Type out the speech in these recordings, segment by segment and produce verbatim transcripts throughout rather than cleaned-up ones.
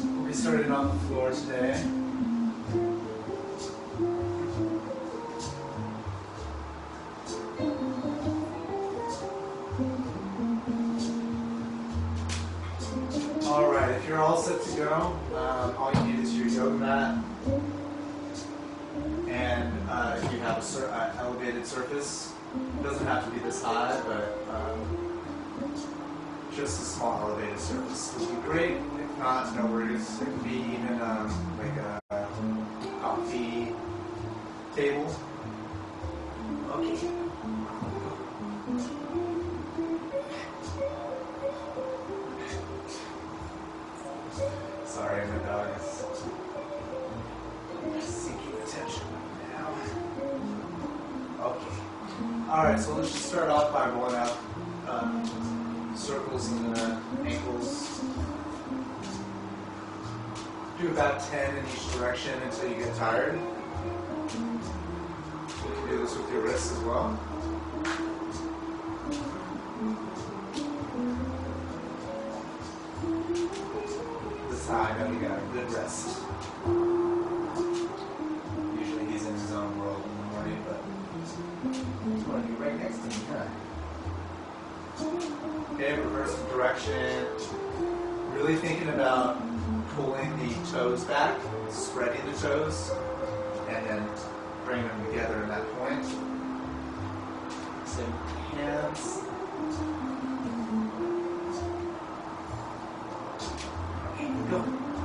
We'll be starting on the floor today. Alright, if you're all set to go, um, all you need is your yoga mat. And uh, if you have a sur uh, elevated surface, it doesn't have to be this high, but um, just a small elevated surface would be great. If not, no worries. It could be even um, like a coffee table. Okay. Sorry, my dog is seeking attention now. Okay. Alright, so let's just start off by rolling out um, circles in the ankles. Do about ten in each direction until you get tired. You can do this with your wrists as well. This time, I know you got a good rest. Usually he's in his own world in the morning, but he's going to be right next to me, huh? Okay, reverse the direction. Really thinking about pulling the toes back, spreading the toes, and then bringing them together in that point. Same hands. Go.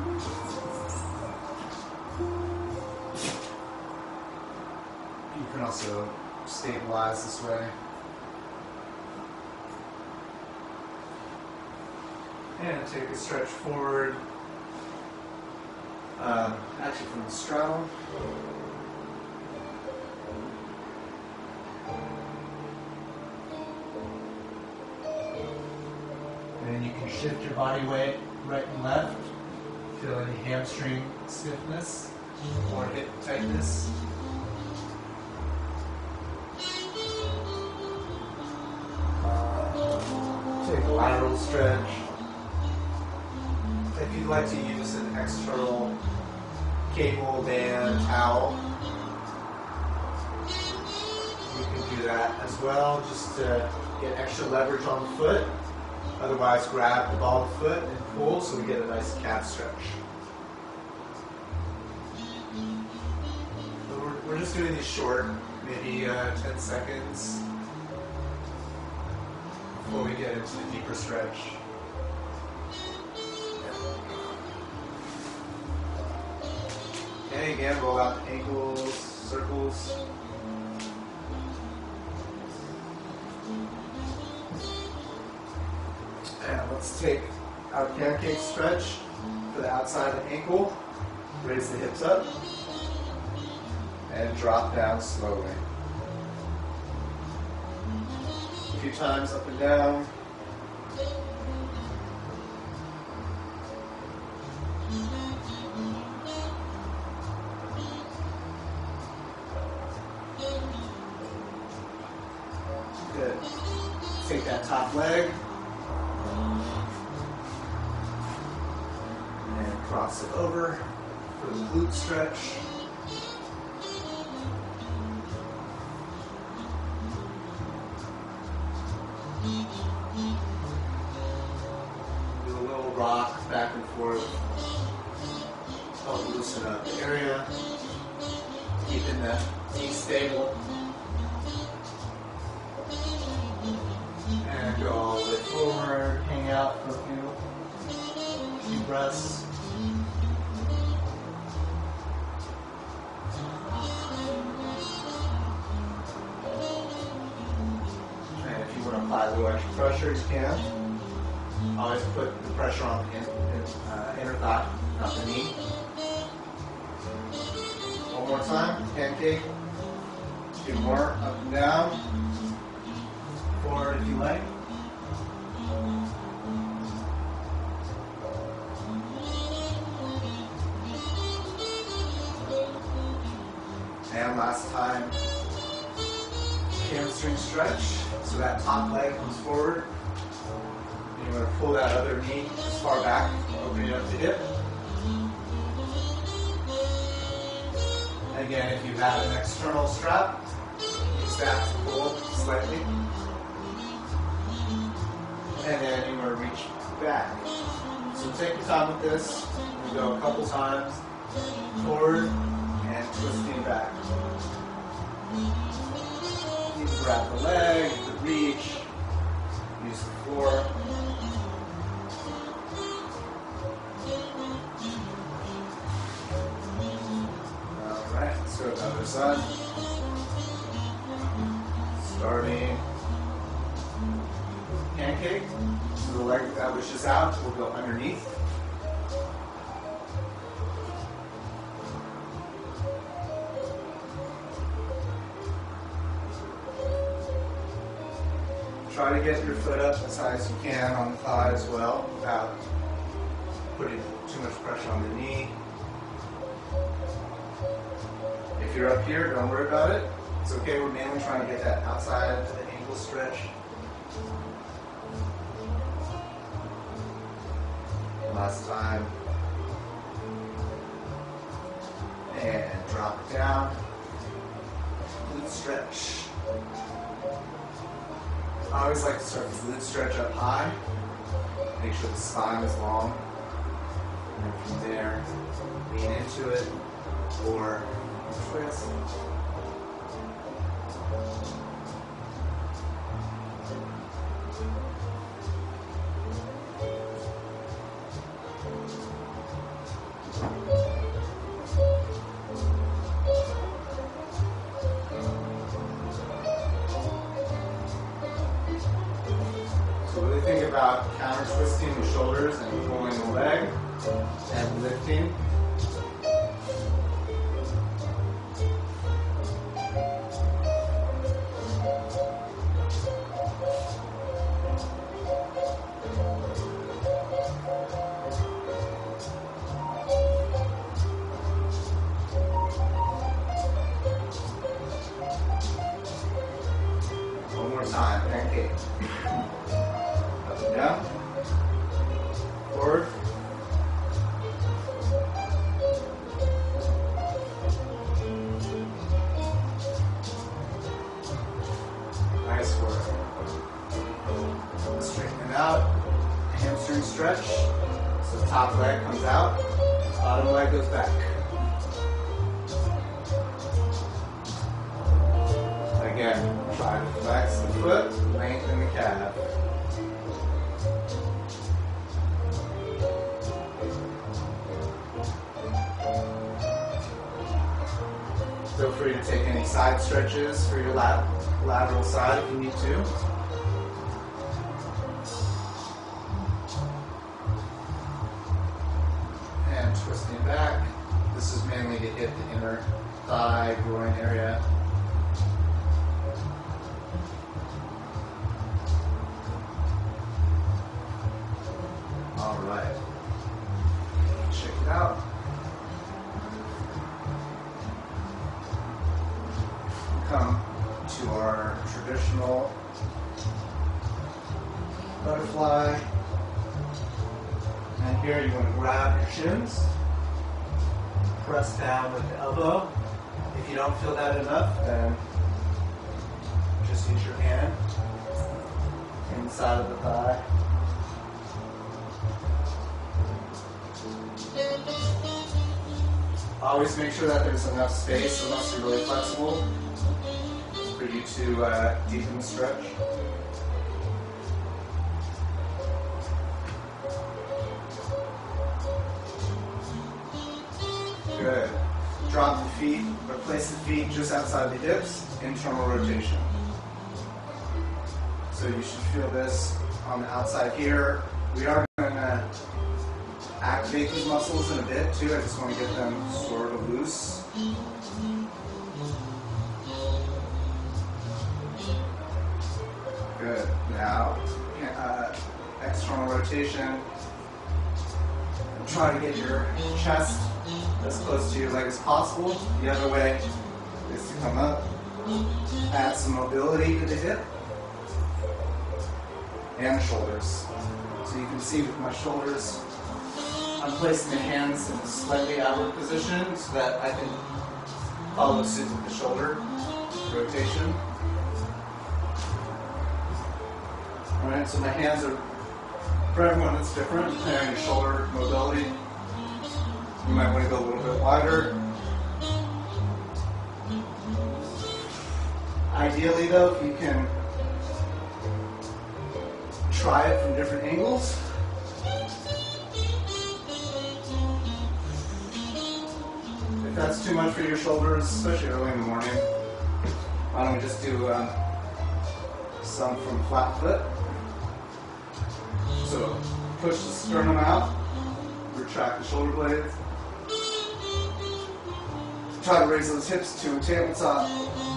You can also stabilize this way. And take a stretch forward. Um, actually from the straddle. And then you can shift your body weight right and left. Feel any hamstring stiffness or hip tightness. Take a lateral stretch. If you'd like to use an external cable, band, towel, you can do that as well, just to get extra leverage on the foot. Otherwise, grab the ball of the foot and pull so we get a nice calf stretch. So we're, we're just doing these short, maybe uh, ten seconds before we get into the deeper stretch. Okay, again, roll out the ankles, circles. And let's take our pancake stretch for the outside of the ankle. Raise the hips up and drop down slowly. A few times up and down. Good. Take that top leg. And cross it over for the glute stretch. Do a little rock back and forth. Help loosen up the area. Keeping the knee stable. And go all the way forward, hang out for a few, few breaths. And if you want to apply a little extra pressure, you can. Always put the pressure on the in, in, uh, inner thigh, not the knee. One more time, pancake. Two more, up and down. Forward if you like. And last time, hamstring stretch. So that top leg comes forward. And you're going to pull that other knee as far back, opening up the hip. again, if you have an external strap, use that to pull slightly. And then you want to reach back. So take your time with this. We go a couple times forward and twisting back. You can grab the leg, you can reach, use the floor. Alright, let's go to the other side. Starting pancake. So the leg that was just out will go underneath. Try to get your foot up as high as you can on the thigh as well without putting too much pressure on the knee. If you're up here, don't worry about it. It's okay, we're mainly trying to get that outside of the ankle stretch. Last time. And drop it down. Glute stretch. I always like to start the glute stretch up high. Make sure the spine is long. And then from there, lean into it or twist. About counter twisting the shoulders and pulling the leg and lifting. One more time, pancake. Down, forward, nice work. Straighten it out, hamstring stretch, so top leg comes out, bottom leg goes back. Again, try to flex the foot, lengthen the calf. Feel free to take any side stretches for your lat lateral side if you need to. And twisting back. This is mainly to hit the inner thigh, groin area. All right. Check it out. Come to our traditional butterfly. And here you want to grab your shins, press down with the elbow. If you don't feel that enough, then just use your hand inside of the thigh. Always make sure that there's enough space, unless you're really flexible, for you to uh, deepen the stretch. Good. Drop the feet, or place the feet just outside the hips, internal rotation. So you should feel this on the outside here. We are going to activate these muscles in a bit too. I just want to get them sort of loose. Good. Now, uh, external rotation. Try to get your chest as close to your leg as possible. The other way is to come up, add some mobility to the hip and the shoulders. So you can see with my shoulders, I'm placing the hands in a slightly outward position so that I can Follow suit with the shoulder rotation. Alright, so my hands are, for everyone it's different, depending on your shoulder mobility. You might want to go a little bit wider. Ideally though, if you can try it from different angles. If that's too much for your shoulders, especially early in the morning, why don't we just do uh, some from flat foot. So push the sternum out, retract the shoulder blades. Try to raise those hips to a tabletop.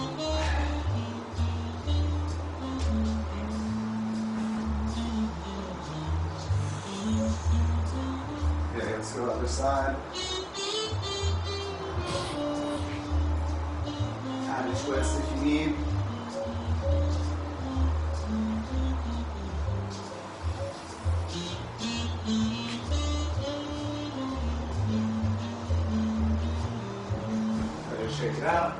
Okay, let's go other side. Add a twist if you need. Shake it out.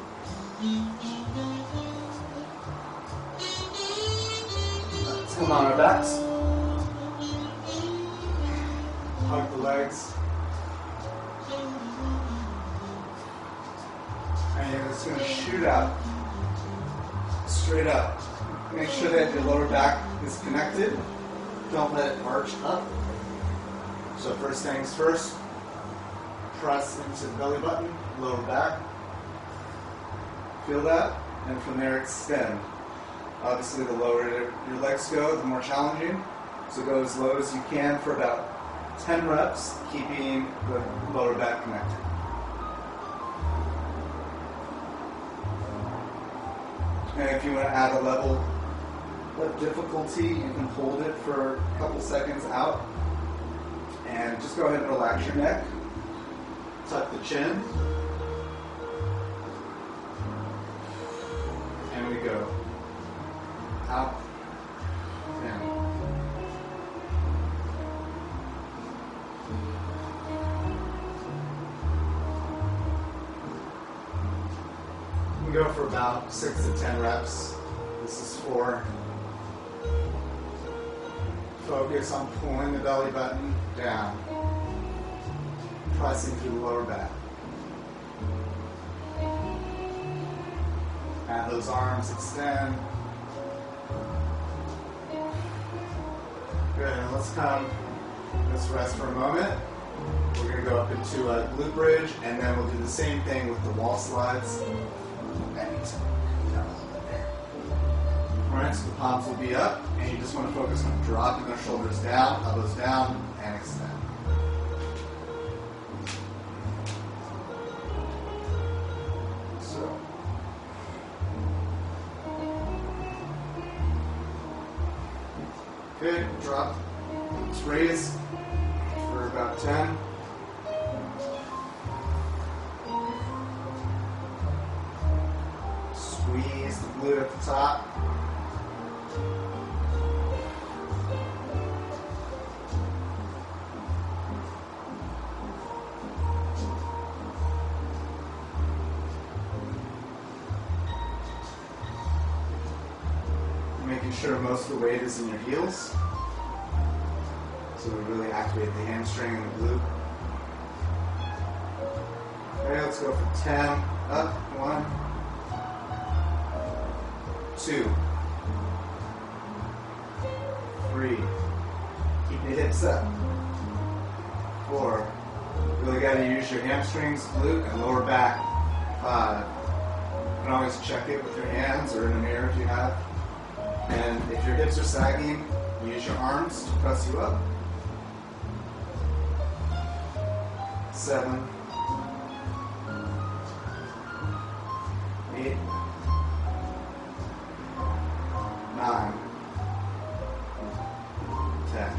Let's come on our backs. Hug the legs. And you're just going to shoot out. Straight up. Make sure that your lower back is connected. Don't let it arch up. So first things first. Press into the belly button, lower back. Feel that? And from there extend. Obviously the lower your legs go, the more challenging. So go as low as you can for about ten reps, keeping the lower back connected. And if you want to add a level of difficulty, you can hold it for a couple seconds out. And just go ahead and relax your neck. Tuck the chin. And we go out, down. We go for about six to ten reps. This is for focus on pulling the belly button down. Pressing through the lower back. And those arms extend. Good, and let's come, let's rest for a moment. We're going to go up into a glute bridge, and then we'll do the same thing with the wall slides. And down a little bit there. Alright, so the palms will be up, and you just want to focus on dropping those shoulders down, elbows down, and extend. Good, drop, let's raise for about ten. Squeeze the glute at the top. Making sure most of the weight is in your heels. So we really activate the hamstring and the glute. Okay, let's go for ten. Up, one, two, three. Keep the hips up. Four. Really got to use your hamstrings, glute, and lower back. Five. You can always check it with your hands or in a mirror if you have. And if your hips are sagging, use your arms to press you up. Seven, eight, nine, ten.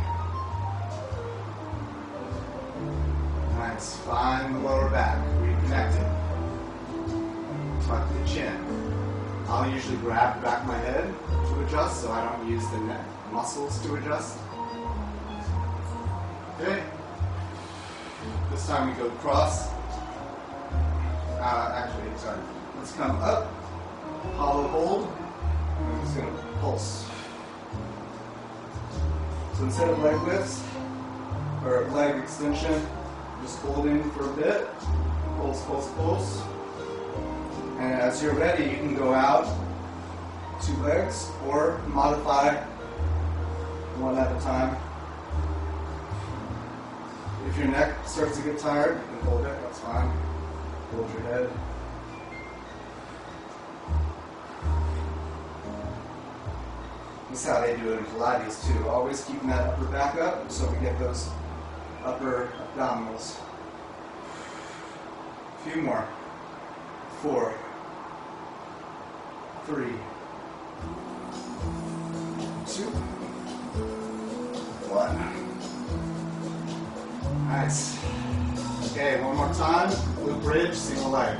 Nice. Find the lower back. Reconnect it. Tuck the chin. I'll usually grab the back of my head to adjust, so I don't use the neck muscles to adjust. Okay. This time we go across. Uh, actually, sorry. Let's come up, hollow hold, and I'm just going to pulse. So instead of leg lifts, or leg extension, just holding for a bit, pulse, pulse, pulse. And as you're ready, you can go out two legs or modify one at a time. If your neck starts to get tired, you can hold it, that's fine. Hold your head. This is how they do it in Pilates too. Always keeping that upper back up so we get those upper abdominals. A few more. Four. Three. Two. One. Nice. Okay, one more time. Glute bridge, single leg.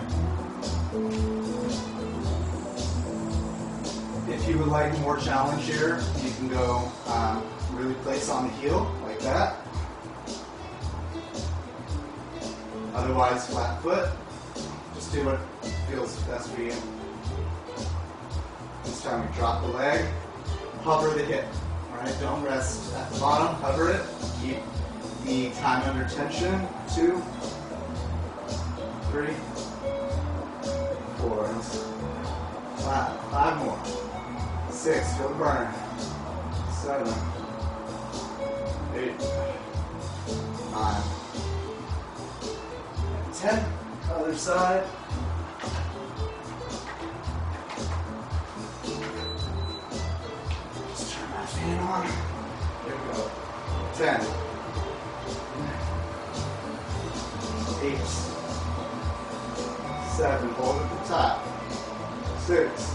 If you would like more challenge here, you can go um, really place on the heel, like that. Otherwise, flat foot. Just do what feels best for you. This time we drop the leg, hover the hip. Alright, don't rest at the bottom, hover it. Keep the time under tension. Two, three, four, five, five more. Six, feel the burn. Seven, eight, nine, ten. Other side. Just turn that fan on. There we go. Ten. Eight. Seven. Hold at the top. Six.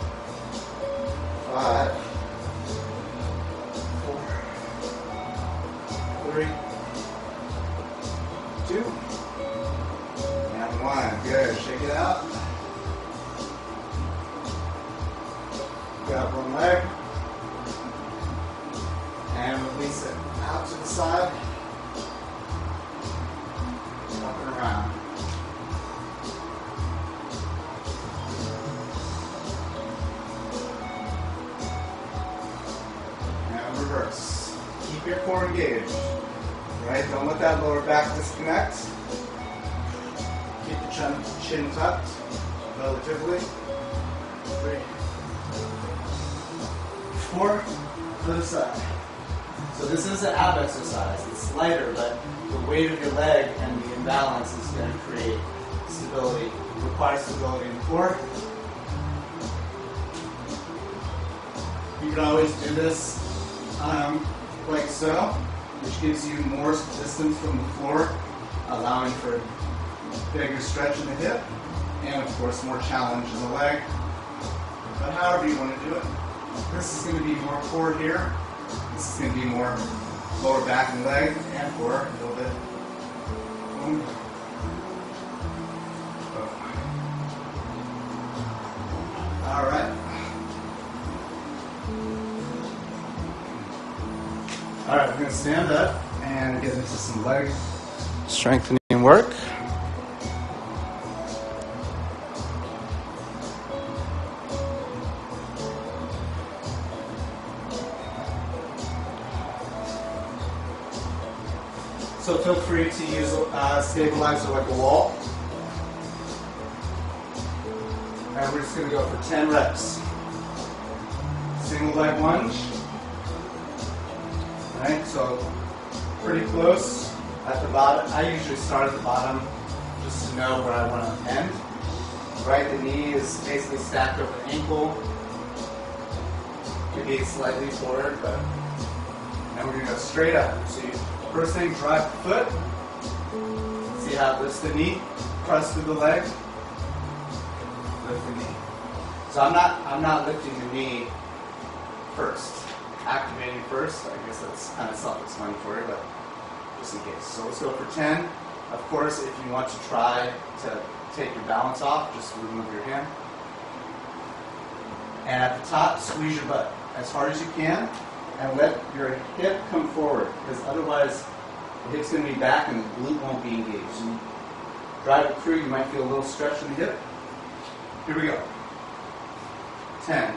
Five, four, three, two, and one. Good. Shake it out. Grab one leg and release it out to the side, up and around. Reverse. Keep your core engaged. Right? Don't let that lower back disconnect. Keep the chin, chin tucked relatively. Three. Four. Other side. So this is an ab exercise. It's lighter, but the weight of your leg and the imbalance is going to create stability. It requires stability in the core. You can always do this Um, like so, which gives you more distance from the floor, allowing for bigger stretch in the hip, and of course more challenge in the leg. But however you want to do it. This is going to be more core here. This is going to be more lower back and leg, and core a little bit. Boom. All right. All right, we're going to stand up and get into some leg strengthening work. So feel free to use a stabilizer like a wall. And we're just going to go for ten reps. Single leg lunge. Right, so pretty close at the bottom. I usually start at the bottom just to know where I want to end. Right, the knee is basically stacked over the ankle. Maybe slightly forward, but then we're going to go straight up. So you, first thing, drive the foot. See how it lifts the knee, press through the leg, lift the knee. So I'm not I'm not lifting the knee first. Activating first, I guess that's kind of self-explanatory, but just in case. So let's go for ten. Of course, if you want to try to take your balance off, just remove your hand. And at the top, squeeze your butt as hard as you can, and let your hip come forward, because otherwise the hip's going to be back and the glute won't be engaged. Drive it through, you might feel a little stretch in the hip. Here we go. ten.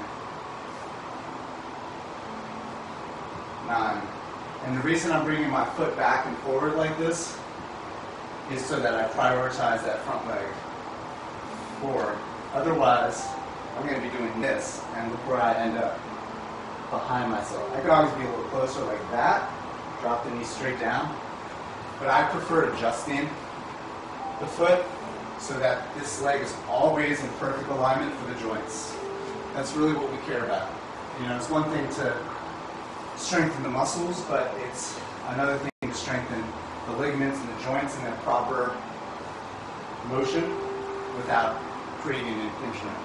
nine. And the reason I'm bringing my foot back and forward like this is so that I prioritize that front leg. four. Otherwise, I'm going to be doing this, and look where I end up, behind myself. I could always be a little closer like that, drop the knee straight down, but I prefer adjusting the foot so that this leg is always in perfect alignment for the joints. That's really what we care about. You know, it's one thing to strengthen the muscles, but it's another thing to strengthen the ligaments and the joints in their proper motion without creating an impingement.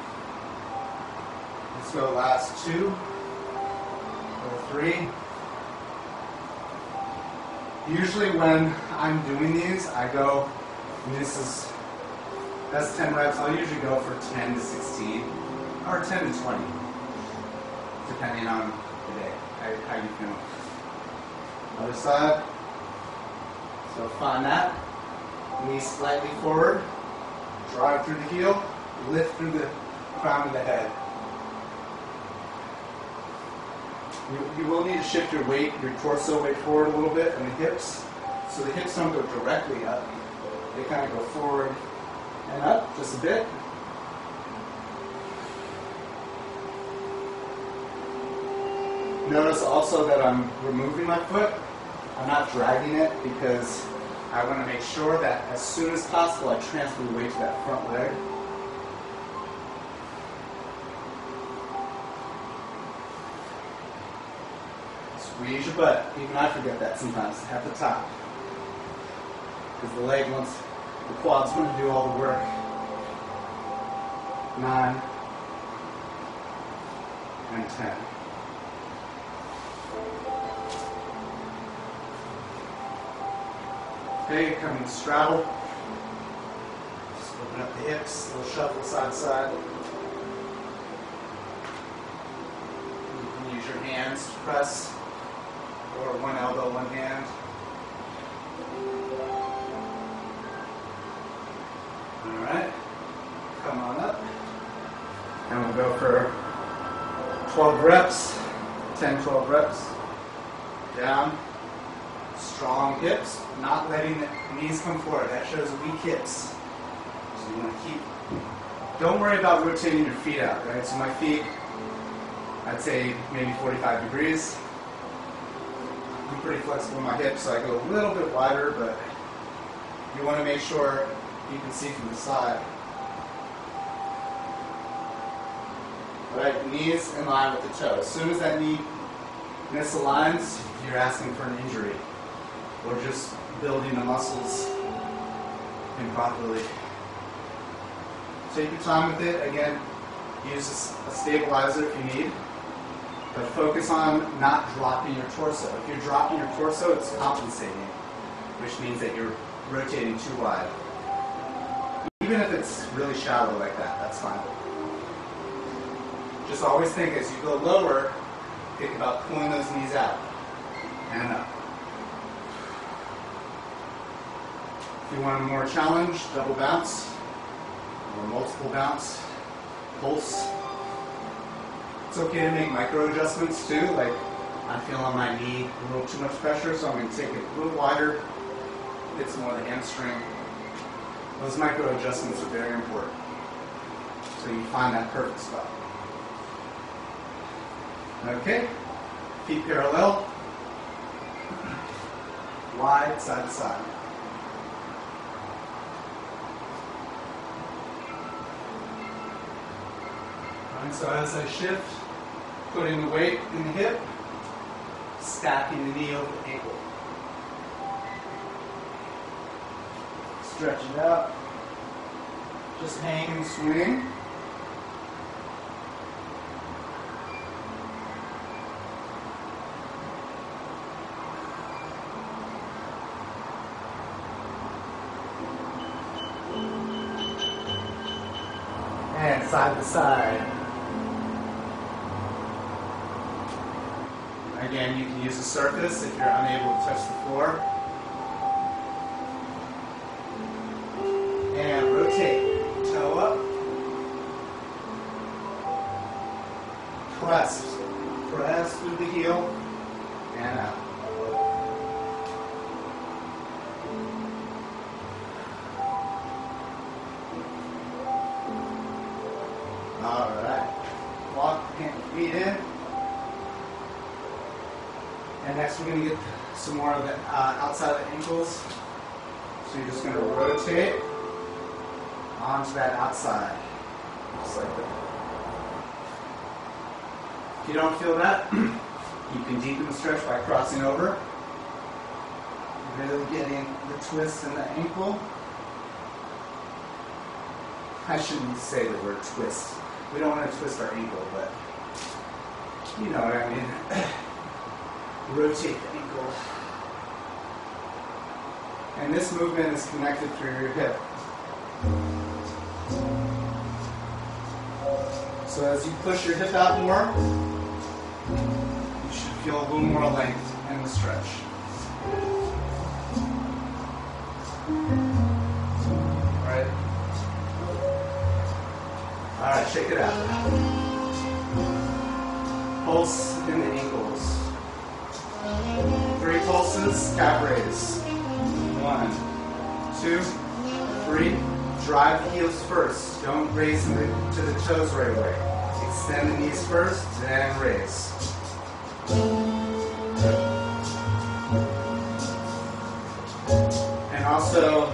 Let's go last two or three. Usually when I'm doing these, I go, and this is, that's ten reps, I'll usually go for ten to sixteen, or ten to twenty, depending on the day, how, how you feel. Other side. So find that, knee slightly forward, drive through the heel, lift through the crown of the head. You, you will need to shift your weight, your torso weight forward a little bit, and the hips, so the hips don't go directly up. They kind of go forward and up just a bit. Notice also that I'm removing my foot. I'm not dragging it because I want to make sure that as soon as possible I transfer the weight to that front leg. Squeeze your butt. Even I forget that sometimes at the top. Because the leg wants, the quads want to do all the work. Nine and ten. Okay, coming to straddle. Just open up the hips, a little shuffle side to side. You can use your hands to press, or one elbow, one hand. Alright, come on up. And we'll go for twelve reps, ten, twelve reps. Down. Strong hips, not letting the knees come forward. That shows weak hips. So you want to keep, don't worry about rotating your feet out, right? So my feet, I'd say maybe forty-five degrees. I'm pretty flexible in my hips, so I go a little bit wider, but you want to make sure you can see from the side. All right, knees in line with the toe. As soon as that knee misaligns, you're asking for an injury, or just building the muscles improperly. Take your time with it. Again, use a stabilizer if you need, but focus on not dropping your torso. If you're dropping your torso, it's compensating, which means that you're rotating too wide. Even if it's really shallow like that, that's fine. Just always think as you go lower, think about pulling those knees out and up. If you want a more challenge, double bounce or multiple bounce, pulse. It's okay to make micro adjustments too, like I feel on my knee a little too much pressure, so I'm going to take it a little wider, hit more of the hamstring. Those micro adjustments are very important, so you find that perfect spot. Okay, feet parallel, wide, side to side. Alright, so as I shift, putting the weight in the hip, stacking the knee over the ankle. Stretch it out, just hang and swing. And side to side. Again, you can use a surface if you're unable to touch the floor. rotate, toe up, press, press through the heel, and out. All right, walk feet in. And next we're going to get some more of the uh, outside of the ankles. So you're just going to rotate onto that outside, just like that. If you don't feel that, you can deepen the stretch by crossing over. Really getting the twist in the ankle. I shouldn't say the word twist. We don't want to twist our ankle, but you know what I mean. Rotate the ankle. And this movement is connected through your hip. So as you push your hip out more, you should feel a little more length in the stretch. Alright? Alright, shake it out. Pulse in the ankles. Three pulses, calf raise. One, two, three. Drive the heels first. Don't raise them to the toes right away. Extend the knees first, then raise. And also,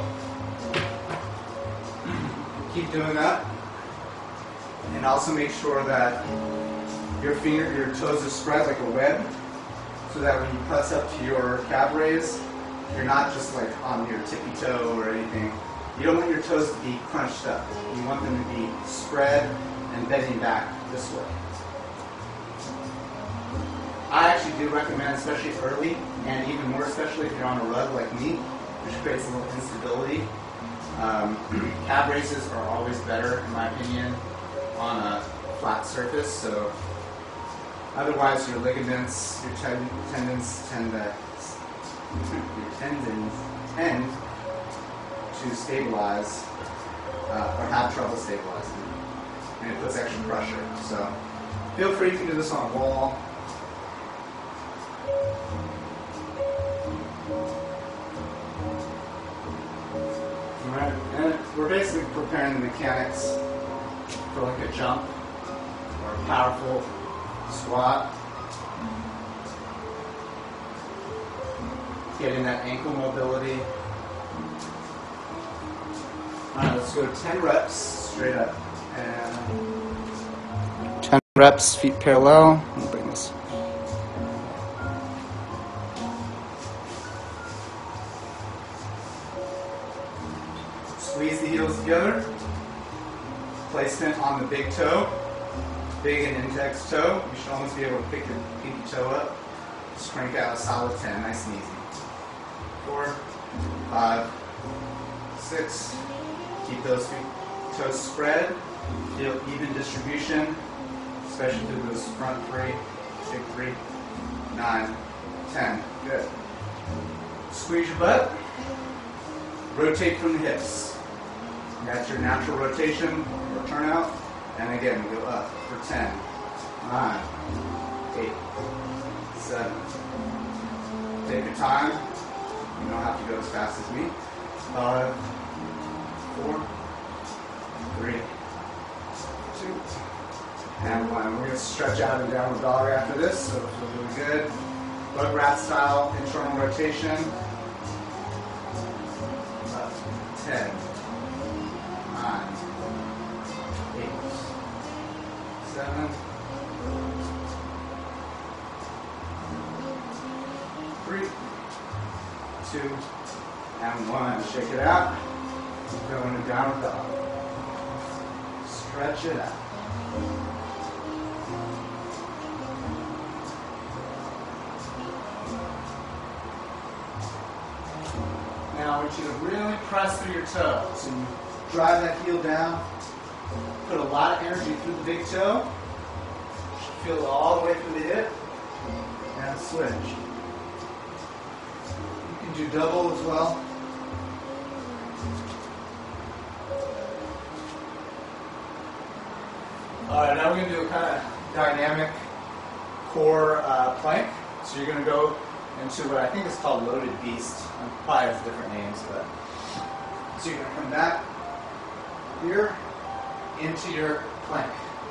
keep doing that. And also make sure that your finger, your toes are spread like a web, so that when you press up to your calf raise, you're not just like on your tippy toe or anything. You don't want your toes to be crunched up. You want them to be spread and bending back this way. I actually do recommend, especially early, and even more especially if you're on a rug like me, which creates a little instability. Um, calf raises are always better, in my opinion, on a flat surface. So otherwise, your ligaments, your ten- tendons tend to your tendons tend to stabilize uh, or have trouble stabilizing, and it puts extra pressure. So feel free to do this on a wall. All right, and we're basically preparing the mechanics for like a jump or a powerful squat. Getting that ankle mobility. Alright, let's go ten reps straight up. And ten reps, feet parallel. I'll bring this. Squeeze the heels together. Placement on the big toe. Big and index toe. You should almost be able to pick your pinky toe up. Just crank out a solid ten, nice and easy. Four, five, six. Keep those feet, toes spread. Feel even distribution, especially through those front three, big three, nine, ten. Good. Squeeze your butt. Rotate from the hips. That's your natural rotation or turnout. And again, go up for ten, nine, eight, seven. Take your time. You don't have to go as fast as me. Five, four, three, two, and one. We're going to stretch out and downward dog after this, so it feels really good. Bug rat style internal rotation. Up, ten, nine, eight, seven, three, two, and one. Shake it out. Go into downward dog. Stretch it out. Now I want you to really press through your toe. So you drive that heel down. Put a lot of energy through the big toe. Feel it all the way through the hip. And switch. You can do double as well. Alright, now we're going to do a kind of dynamic core uh, plank. So you're going to go into what I think is called loaded beast. It probably has different names, but so you're going to come back here into your plank.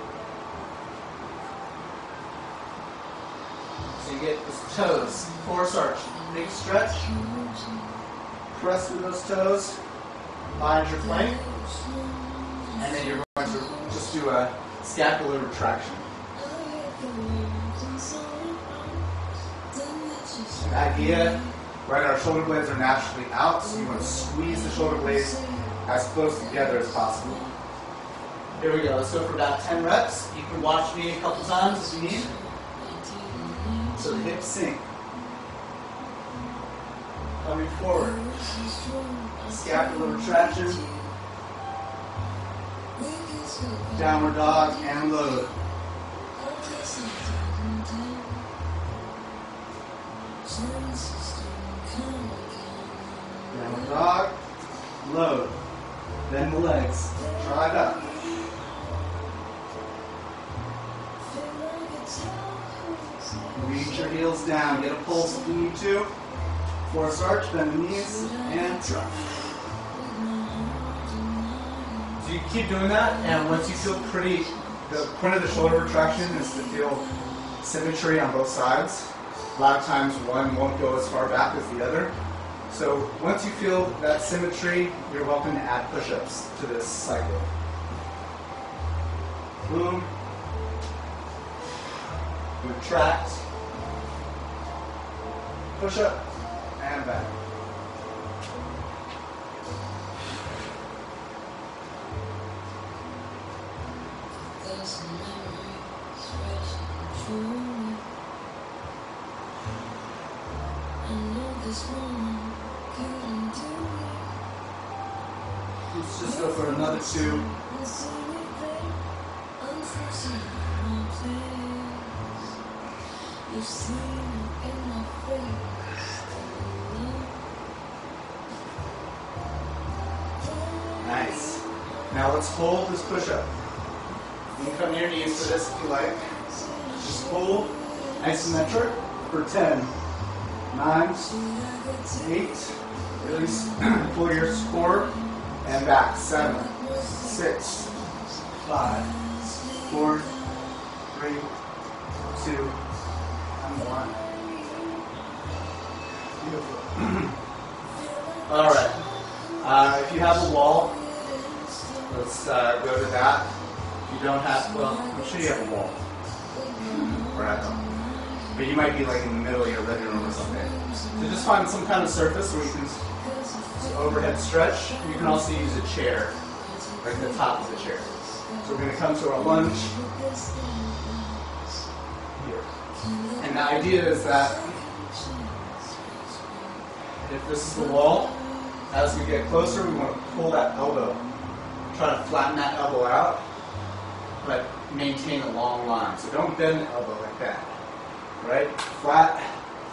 So you get those toes, force arch, big stretch, press through those toes, find your plank, and then you're going to just do a scapular retraction. The idea, right, our shoulder blades are naturally out, so you want to squeeze the shoulder blades as close together as possible. Here we go. Let's go for about ten reps. You can watch me a couple times if you need. So the hips sink. Coming forward. Scapular retraction. Downward dog and load. Downward dog, load. Bend the legs. Try it up. Reach your heels down. Get a pulse if you need to. Force arch, bend the knees, and drop. So you keep doing that, and once you feel pretty, the point of the shoulder retraction is to feel symmetry on both sides. A lot of times one won't go as far back as the other. So once you feel that symmetry, you're welcome to add push-ups to this cycle. Boom. Retract. Push up and back. Let's just go for another two. Nice. Now let's hold this push-up. You can come to your knees for this if you like. Just hold isometric for ten, nine, eight, release, pull your core, and back. seven, six, five, four, three, two, and one. Beautiful. All right. Uh, if you have a wall, let's uh, go to that. If you don't have, well, I'm sure you have a wall. Or I don't. But you might be like in the middle of your living room or something. So just find some kind of surface where you can overhead stretch. You can also use a chair, like the top of the chair. So we're going to come to our lunge here. And the idea is that if this is the wall, as we get closer, we want to pull that elbow. Try to flatten that elbow out, but maintain a long line. So don't bend the elbow like that. Right? Flat.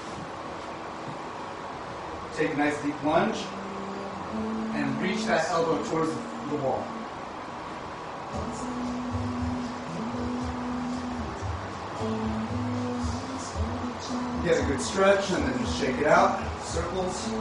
Take a nice deep lunge and reach that elbow towards the wall. Get a good stretch and then just shake it out. Circles.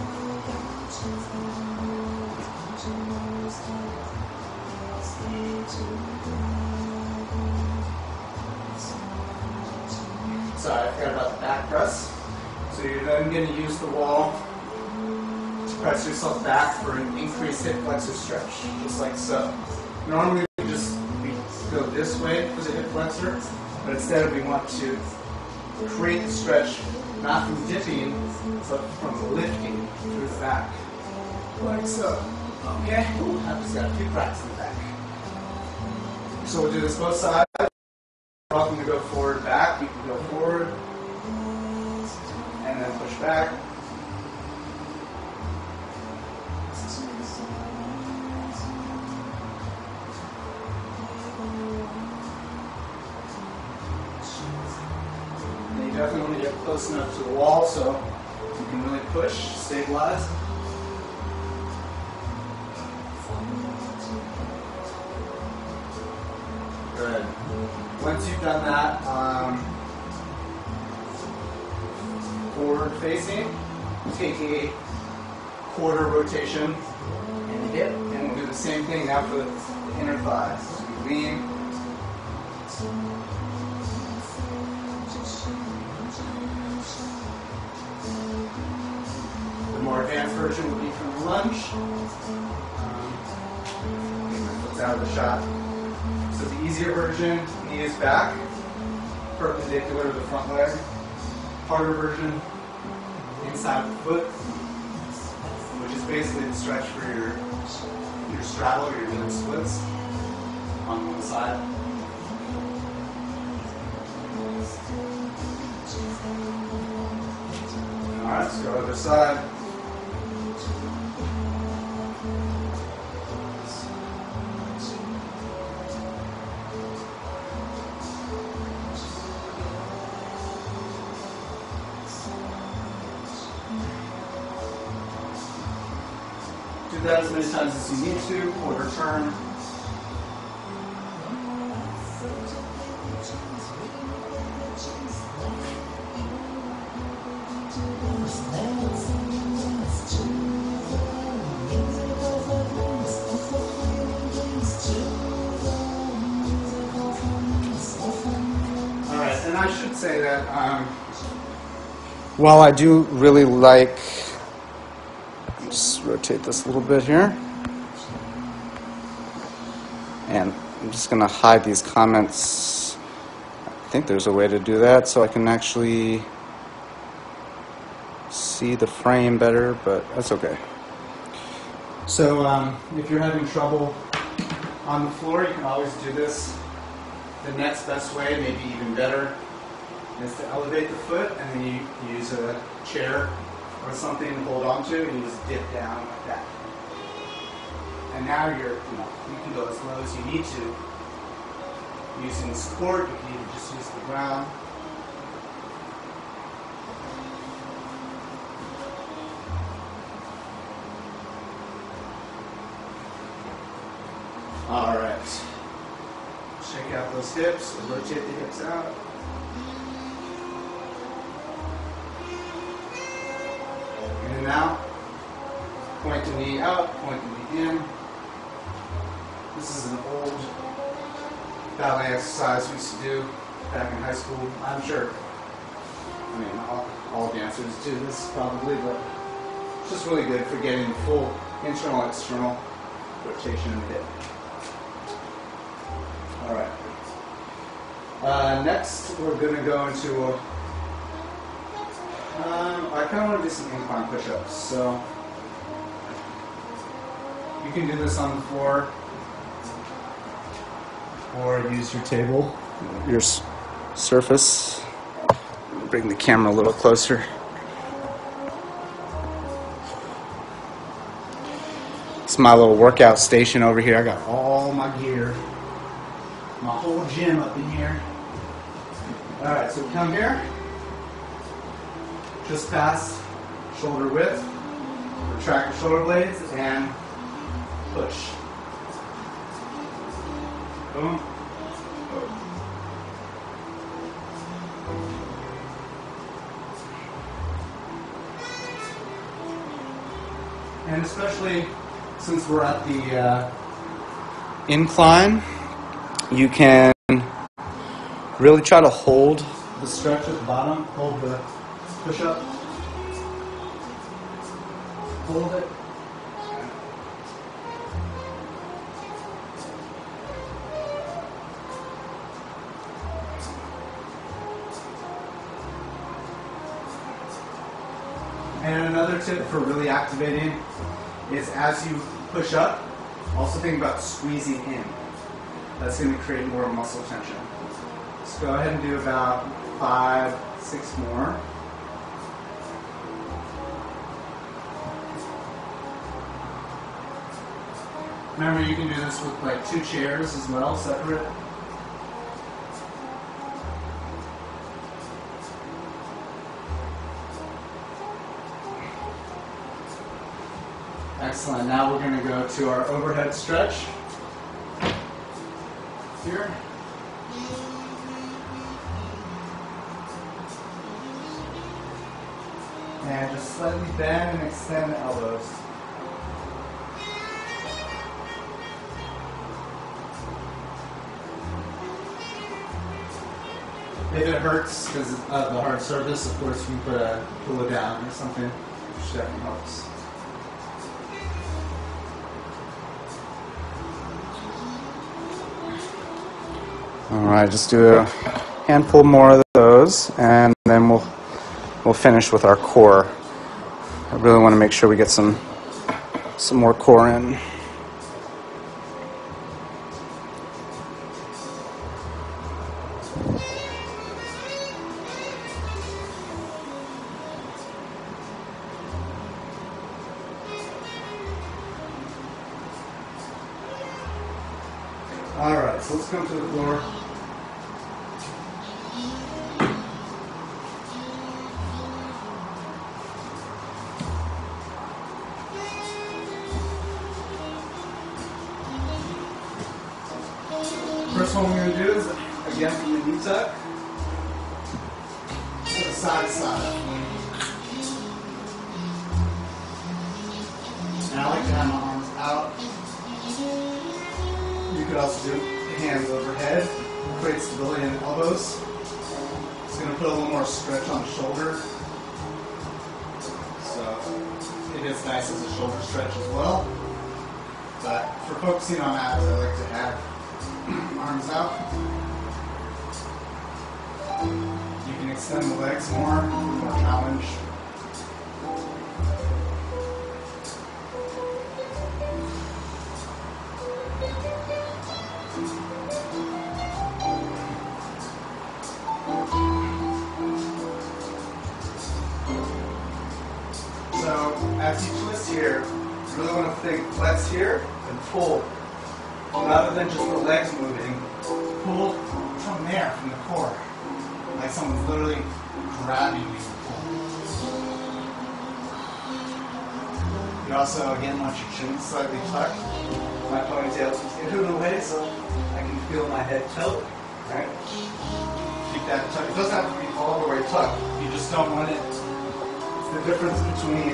Sorry, I forgot about the back press. So you're then going to use the wall to press yourself back for an increased hip flexor stretch, just like so. Normally we just we go this way for the hip flexor, but instead we want to create the stretch not from dipping, but from lifting through the back, like so. Okay, ooh, I've just got a few cracks in the back. So we'll do this both sides. You're welcome to go forward, back. You can go forward, and then push back. And you definitely want to get close enough to the wall so you can really push, stabilize. Good. once you've done that, um, forward facing, take a quarter rotation in the hip, and we'll do the same thing now for the inner thighs. So we lean. The more advanced version would be from the lunge. Um, foot's out of the shot. So the easier version, knee is back, perpendicular to the front leg. Harder version, inside the foot, which is basically the stretch for your your straddle or your middle splits on one side. All right, let's go other side. Do that as many times as you need to, quarter turn. Alright, and I should say that um, while I do really like, just rotate this a little bit here. And I'm just going to hide these comments. I think there's a way to do that so I can actually see the frame better, but that's okay. So um, if you're having trouble on the floor, you can always do this. The next best way, maybe even better, is to elevate the foot and then you use a chair or something to hold on to, and you just dip down like that. And now you're, you know, you can go as low as you need to. Using support, you can even just use the ground. All right. Shake out those hips, or rotate the hips out. In and out. Point the knee out, point the knee in. This is an old ballet exercise we used to do back in high school. I'm sure, I mean, all, all dancers do this probably, but it's just really good for getting the full internal, external rotation in the hip. All right. Uh, next, we're going to go into a, um, I kind of want to do some incline push-ups. So you can do this on the floor or use your table, your s surface. Bring the camera a little closer. It's my little workout station over here. I got all my gear, my whole gym up in here. All right, so we come here, just past shoulder width, retract your shoulder blades, and push. Boom. Boom. And especially since we're at the uh, incline, you can really try to hold the stretch at the bottom, hold the push-up, hold it. And another tip for really activating is as you push up, also think about squeezing in. That's going to create more muscle tension. So go ahead and do about five, six more. Remember, you can do this with like two chairs as well, separate. Excellent. Now we're going to go to our overhead stretch. Here. And just slightly bend and extend the elbows. If it hurts because of the hard surface, of course, you can put a pillow down or something, which definitely helps. All right, just do a handful more of those, and then we'll we'll finish with our core. I really want to make sure we get some some more core in. All right, so let's come to the floor. First one we're going to do is, again, from the knee tuck to the side to side. And I like to have my arms out. You could also do hands overhead, create stability in the elbows. It's going to put a little more stretch on the shoulder. So it is nice as a shoulder stretch as well. But for focusing on abs, I like to have arms out. You can extend the legs more, more challenge. So as you twist here, you really want to think flex here and pull. Rather than just the legs moving, pull from there, from the core. Like someone's literally grabbing you to pull. You also, again, want your chin slightly tucked. My ponytail keeps getting in the way, so I can feel my head tilt. Right? Keep that tucked. It doesn't have to be all the way tucked. You just don't want it. It's the difference between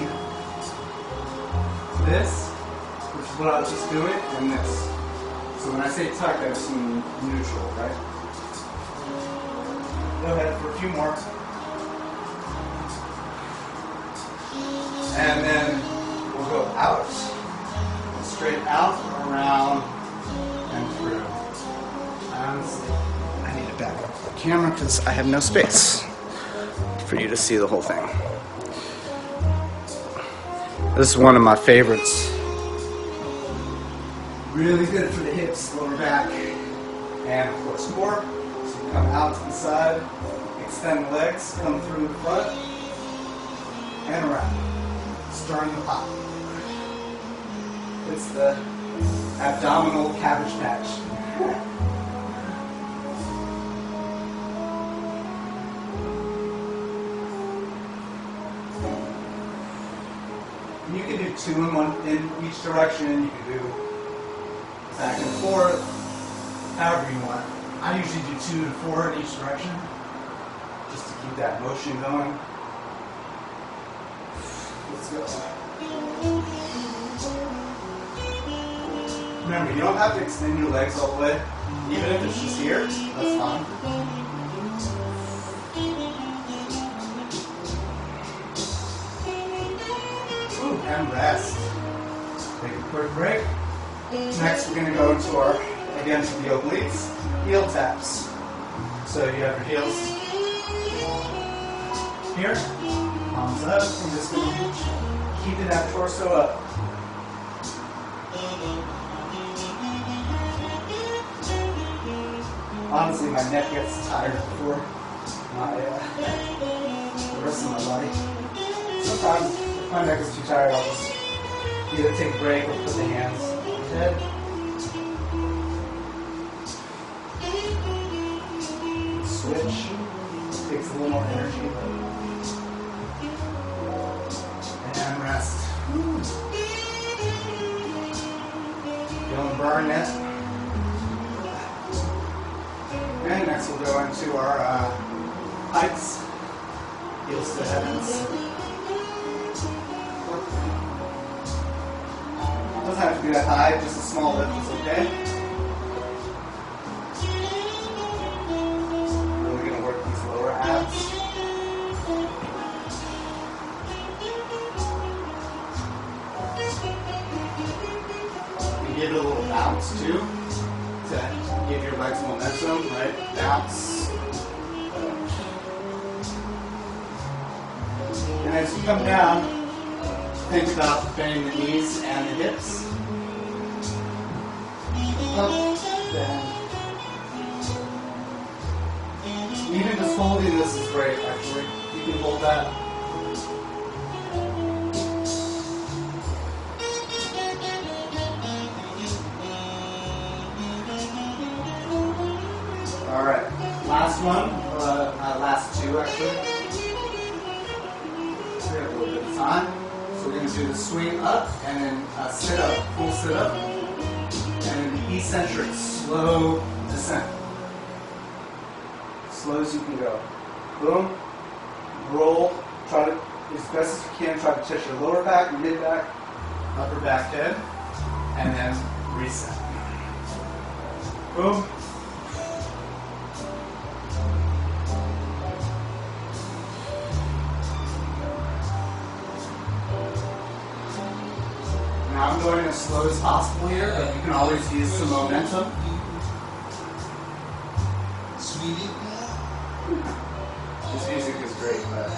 this, which is what I was just doing, and this. So when I say tuck, I just mean neutral, right? Go ahead for a few more. And then we'll go out, straight out, around, and through. Honestly, I need to back up the camera because I have no space for you to see the whole thing. This is one of my favorites. Really good for the hips, lower back, and of course core. So you come out to the side, extend the legs, come through the front, and around. Starting the pop. It's the abdominal cabbage patch. You can do two in one in each direction. You can do back and forth, however you want. I usually do two and four in each direction, just to keep that motion going. Let's go. Remember, you don't have to extend your legs all the way. Even if it's just here, that's fine. Ooh, and rest. Take a quick break. Next, we're going to go into our, again, for the obliques, heel taps. So you have your heels here, palms up. We're just going to keep keeping that torso up. Honestly, my neck gets tired before my, uh, the rest of my body. Sometimes, if my neck is too tired, I'll just either take a break or put the hands on the head. Switch. Takes a little more energy. And rest. Feeling burn yet? And next we'll go into our uh, heights. Heels to heavens. doesn't have to be that high, just a small lift is okay. Really going to work these lower abs. You give it a little bounce too, to give your legs momentum, right? Bounce. And as you come down, think about bending the knees and the hips. Up, bend. Even just holding this is great, actually. You can hold that. All right, last one, uh, uh, last two actually. We have a little bit of time. So we're going to do the swing up and then uh, sit up, full sit up, and then the eccentric slow descent. Slow as you can go. Boom, roll, try to, as best as you can, try to touch your lower back, mid back, upper back head, and then reset. Boom. Now I'm going as slow as possible here, but you can always use some momentum. This music is great, but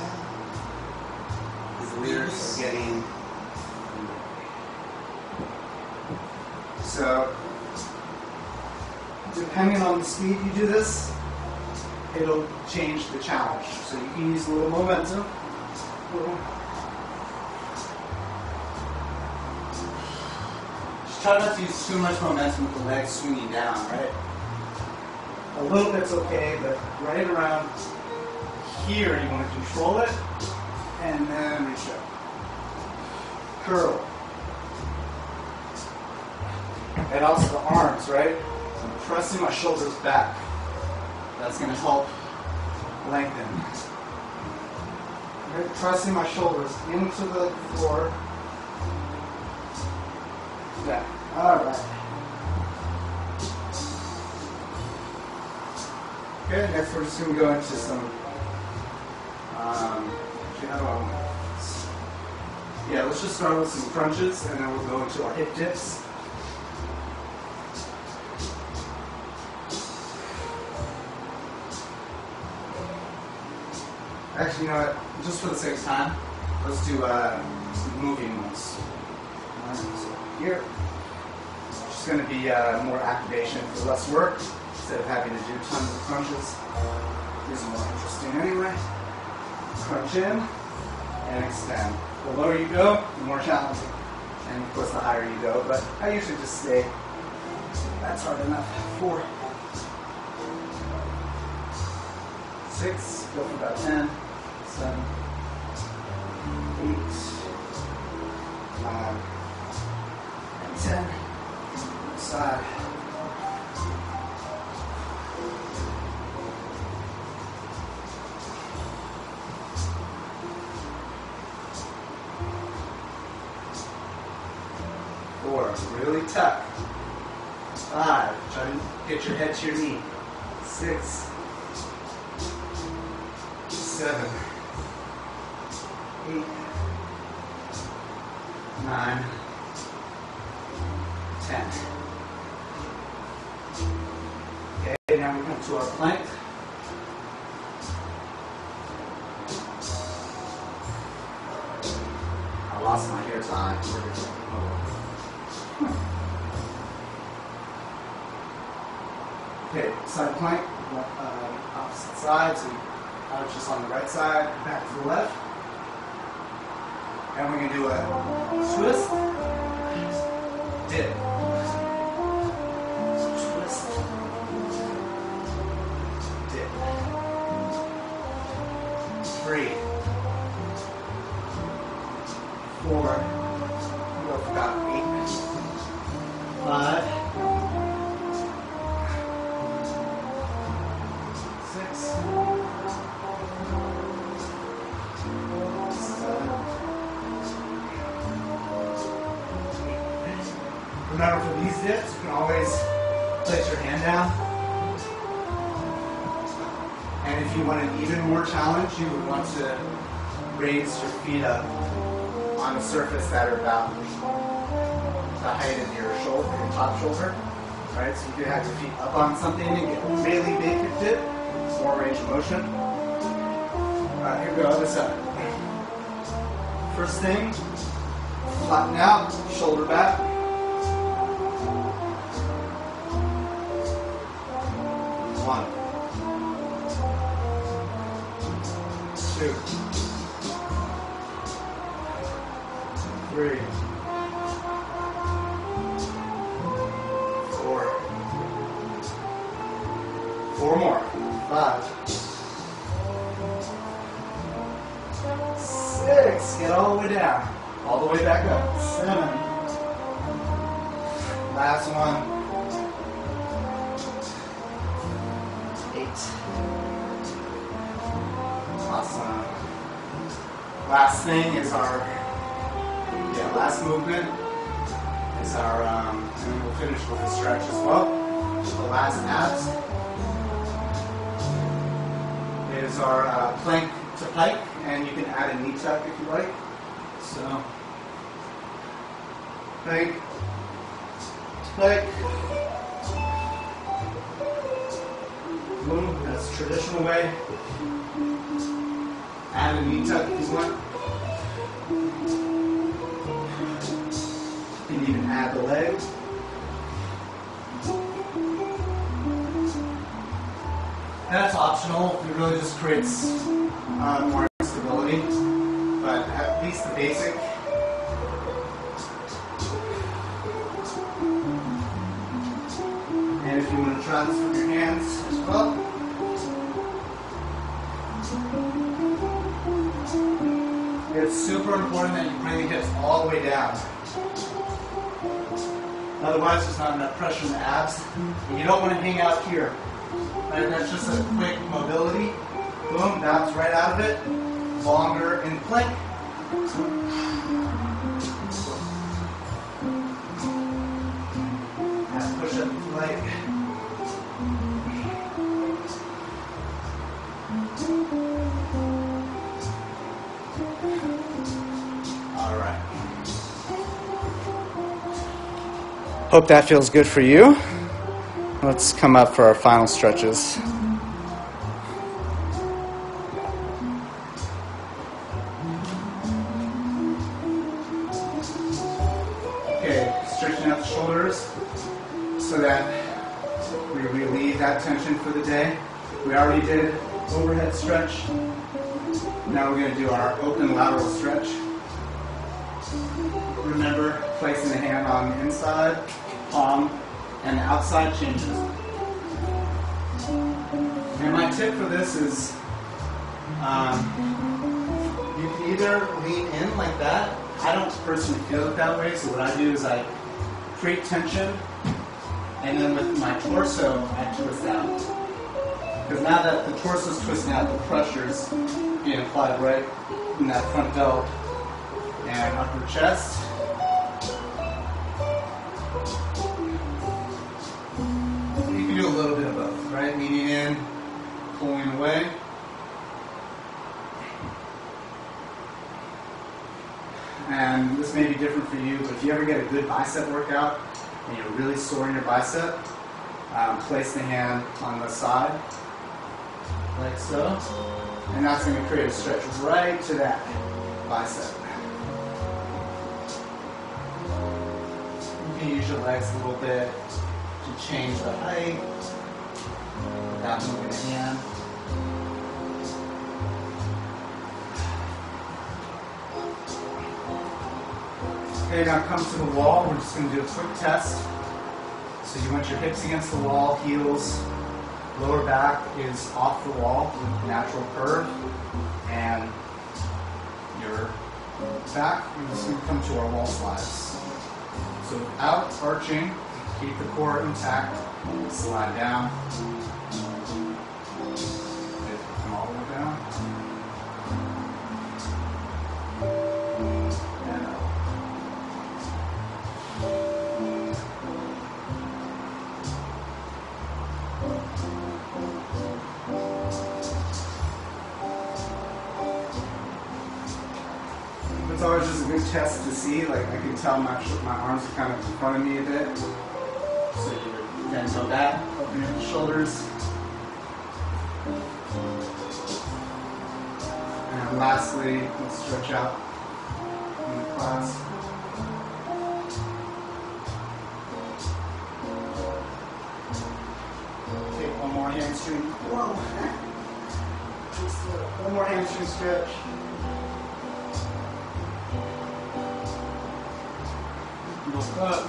these lyrics are getting... So, depending on the speed you do this, it'll change the challenge. So you can use a little momentum. Try not to use too much momentum with the legs swinging down, right? A little bit's okay, but right around here you want to control it, and then reach up. Curl. And also the arms, right? I'm pressing my shoulders back. That's going to help lengthen. Right? Pressing my shoulders into the floor. Yeah. All right. Okay, next we're just going to go into some, um, actually, how do I want this? Yeah, let's just start with some crunches, and then we'll go into our hip dips. Actually, you know what? Just for the sake of time, let's do uh, some moving ones. All right, so here, it's just going to be uh, more activation for less work. Instead of having to do tons of crunches. These are more interesting anyway. Crunch in and extend. The lower you go, the more challenging. And of course the higher you go, but I usually just stay. That's hard enough. Four. Six. Go for about ten. Seven. Eight. Nine. And ten. Side. Four, really tuck. Five, try to get your head to your knee. Six, seven, eight, nine, ten. Okay, now we come to our plank. I lost my hair tie. Okay, side plank, uh, opposite side, so I was just on the right side, back to the left. And we're going to do a twist, dip, twist, dip, three, four, go for about eight, five, Remember, for these dips, you can always place your hand down. And if you want an even more challenge, you would want to raise your feet up on a surface that are about the height of your shoulder, your top shoulder. Right? So you could have your feet up on something and get a really big hip dip, more range of motion. Alright, here we go, other side. First thing, flatten out, shoulder back. One. Two. Three. Four. Four more. Five. Six. Get all the way down. All the way back up. Seven. Last one. Eight. Awesome. Last thing is our, yeah, last movement is our, um, and we'll finish with a stretch as well. The last abs is our uh, plank to pike, and you can add a knee tuck if you like. So, plank, pike, boom, that's the traditional way. Add a knee tuck if you want. You can even add the leg. That's optional. It really just creates uh, more stability, but at least the basic. And if you want to try this with your hands as well. It's super important that you bring the hips all the way down. Otherwise, there's not enough pressure in the abs. And you don't want to hang out here. Right? That's just a quick mobility. Boom, bounce right out of it. Longer in plank. And push up the leg. Hope that feels good for you. Let's come up for our final stretches. Okay, stretching out the shoulders so that we relieve that tension for the day. We already did overhead stretch. Now we're going to do our open lateral stretch. Remember, placing the hand on the inside, palm, and the outside changes. And my tip for this is um, you can either lean in like that. I don't personally feel it that way, so what I do is I create tension, and then with my torso, I twist out. Because now that the torso is twisting out, the pressure is being applied right in that front delt and upper chest. You can do a little bit of both, right? Leaning in, pulling away. And this may be different for you, but if you ever get a good bicep workout and you're really sore in your bicep, um, place the hand on the side, like so. And that's going to create a stretch right to that bicep. You can use your legs a little bit to change the height without moving the hand. Okay, now come to the wall. We're just going to do a quick test. So you want your hips against the wall, heels, lower back is off the wall with natural curve, and your back, we're just going to come to our wall slides. So without arching, keep the core intact, slide down. Come all the way down. And up. test to see. Like I can tell my my arms are kind of in front of me a bit. So you then toe back, open your shoulders. And lastly, let's stretch out in the class. Take one more hamstring. Whoa. One more hamstring stretch. Look up.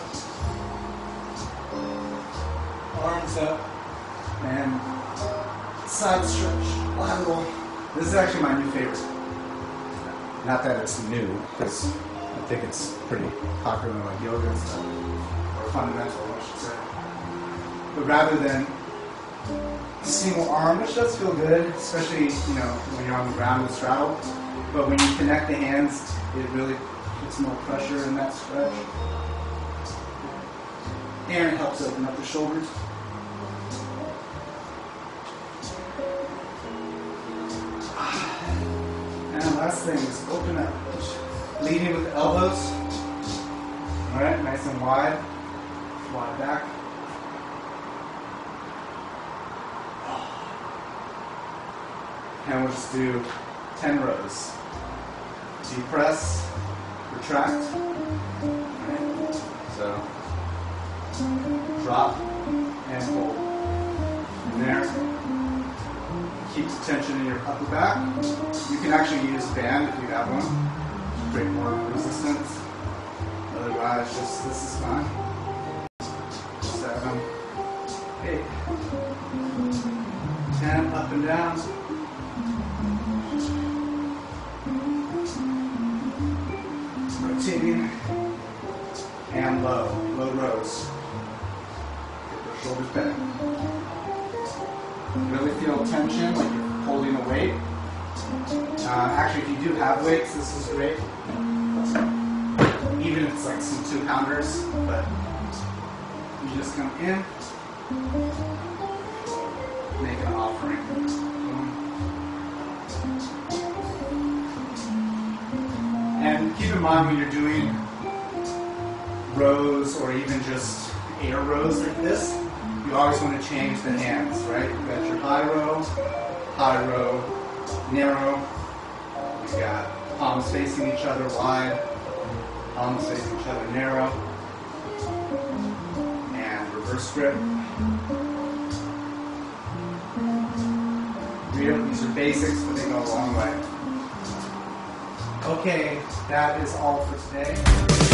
Arms up. And side stretch. Lateral. This is actually my new favorite. Not that it's new, because I think it's pretty popular in like yoga and stuff. Or fundamental, I should say. But rather than single arm, which does feel good, especially you know when you're on the ground with straddle. But when you connect the hands, it really puts more pressure in that stretch, and it helps open up the shoulders. And last thing is open up, leading with the elbows. All right, nice and wide, wide back. And we'll just do ten rows. Deep press, retract. Right. So, drop and hold. And there, keep the tension in your upper back. You can actually use a band if you have one to create more resistance. Otherwise, just this is fine. Seven, eight, ten, up and down. Rotating and low, low rows. Get your shoulders back. Really feel tension like you're holding a weight. Uh, actually, if you do have weights, this is great. Even if it's like some two pounders, but you just come in, make an offering. And keep in mind when you're doing rows or even just air rows like this, you always want to change the hands, right? You got your high row, high row, narrow. You got palms facing each other wide, palms facing each other narrow, and reverse grip. These are basics, but they go a long way. Okay, that is all for today.